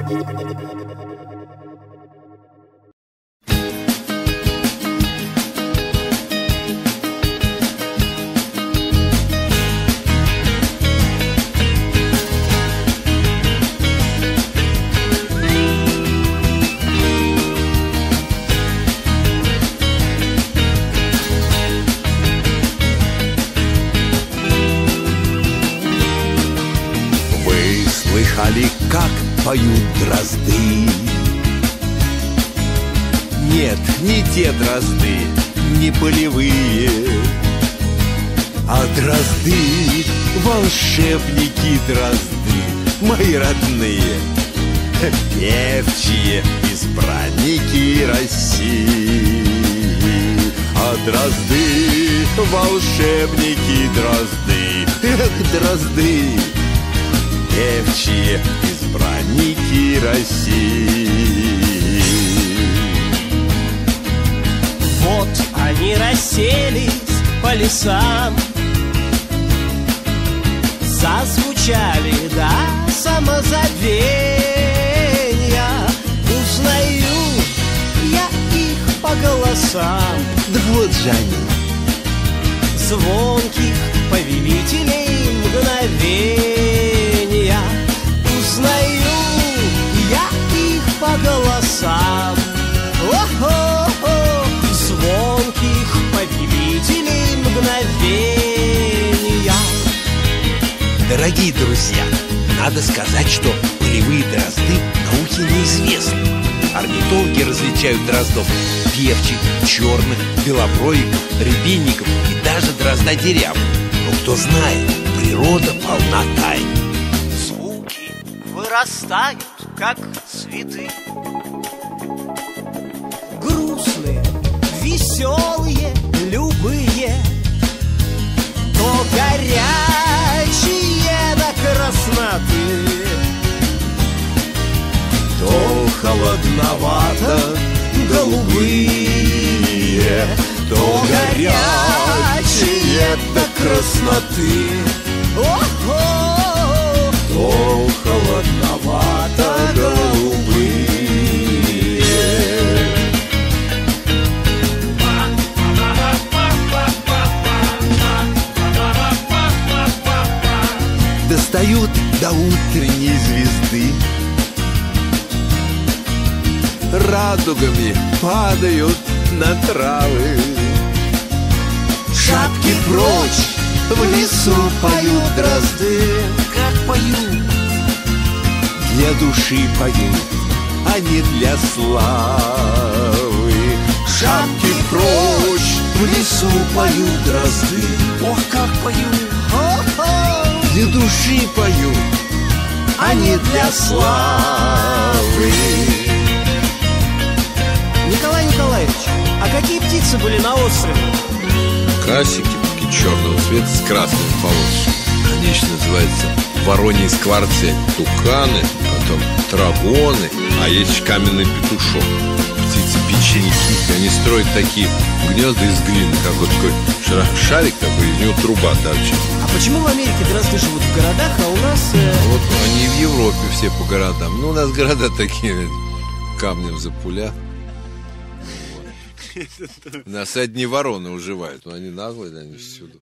Слыхали, как поют дрозды? Нет, не те дрозды, не полевые, а дрозды, волшебники дрозды, мои родные, певчие избранники России. А дрозды, волшебники дрозды, эх, дрозды, певчие избранники России. Вот они расселись по лесам, зазвучали до самозабвения. Узнаю я их по голосам. Да вот же они, звонких повелителей мгновения. Узнаю я их по голосам. О-хо-хо, звонких повелителей мгновения. дорогие друзья, надо сказать, что полевые дрозды науке неизвестны. Орнитологи различают дроздов певчих, черных, белобровиков, рябинников и даже дрозда деряб. Но кто знает, природа полна тайн. Звуки вырастают, как цветы, грустные, веселые, любые, то горячие до красноты, то холодновато голубые, то горячие до красноты, о-хо, то холодновато голубые. Достают до утренней звезды, радугами падают на травы. Шапки прочь, в лесу поют дрозды. как поют, Для души поют, а не для славы. Шапки прочь, в лесу поют дрозды. ох, как поют, о-хо. Для души поют, а не для славы. Николай Николаевич, а какие птицы были на острове? Касики такие черного цвета с красными полосами. Они еще называются вороньи скворцы. Туканы, потом трагоны, а есть еще каменный петушок. Птицы-печеньки. Они строят такие гнезда из глины, как вот такой шарик такой, из него труба торчит. А почему в Америке дрозды живут в городах, а у нас... Вот они в Европе все по городам. Ну, у нас города такие, камнем запулят. У нас одни вороны уживают, но они наглые, да, они всюду.